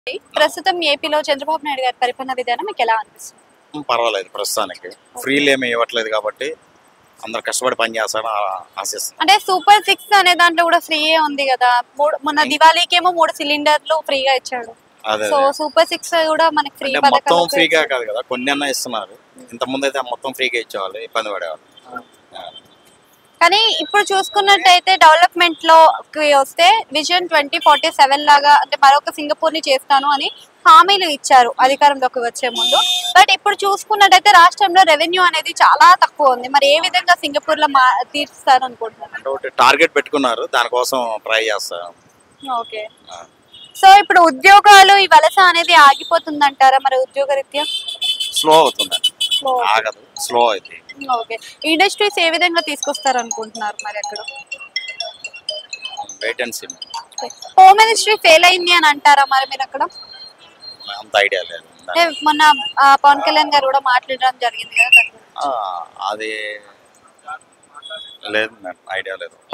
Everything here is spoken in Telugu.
ప్రస్తుతం ఏపీలో చంద్రబాబు నాయుడు గారి పరిపాలన విధానం మీకు ఎలా అనిపిస్తుంది? పర్వాలేదు ప్రస్తుతానికి. ఫ్రీలు ఏమి ఇవ్వట్లేదు కాబట్టి అందరు కష్టపడి పని చేస్తారని ఆశిస్తున్నాం. అంటే సూపర్ 6 అనే దాంట్లో కూడా ఫ్రీయే ఉంది కదా. మొన్న దివాళీకేమో 3 సిలిండర్లు ఫ్రీగా ఇచ్చాడు. అదే సో సూపర్ 6 కూడా మనకి ఫ్రీ అంటే మొత్తం పథకాలు ఫ్రీగా కాదు కదా, కొన్ని అన్న ఇస్తున్నారు. ఇంత ముందు అయితే మొత్తం ఫ్రీగా ఇచ్చేవాళ్ళు, ఇబ్బంది పడేవాళ్ళు. కానీ ఇప్పుడు చూసుకున్నట్టయితే డెవలప్మెంట్ లోకి వస్తే విజన్ 2047 లాగా అంటే మరొక సింగపూర్ ని చేస్తాను అని హామీలు ఇచ్చారు అధికారంలోకి వచ్చే ముందు. బట్ ఇప్పుడు చూసుకున్నట్టయితే రాష్ట్రంలో రెవెన్యూ అనేది చాలా తక్కువ ఉంది. మరి ఏ విధంగా సింగపూర్ లో తీర్చుస్తారు అనుకుంటున్నారు? అంటే ఒకటి టార్గెట్ పెట్టుకున్నారు, దానికోసం ట్రై చేస్తారు. ఓకే. సో ఇప్పుడు ఉద్యోగాలు ఈ వలస అనేది ఆగిపోతుంది అంటారా? మరి ఉద్యోగ రీత్యా స్లో అవుతుంది, ఆగదు, స్లో అవుతుంది. ఓకే. ఇండస్ట్రీస్ ఏ విధంగా తీసుకొస్తారు అనుకుంటున్నారు మరి అక్కడ? Wait and see. Home ministry fail అయింది అని అంటారా మరి మీరు అక్కడ? అంత ఐడియా లేదు. అంటే మొన్న పవన్ కళ్యాణ్ గారు కూడా మాట్లాడడం జరిగింది కదా. అది లేదు, ఐడియా లేదు.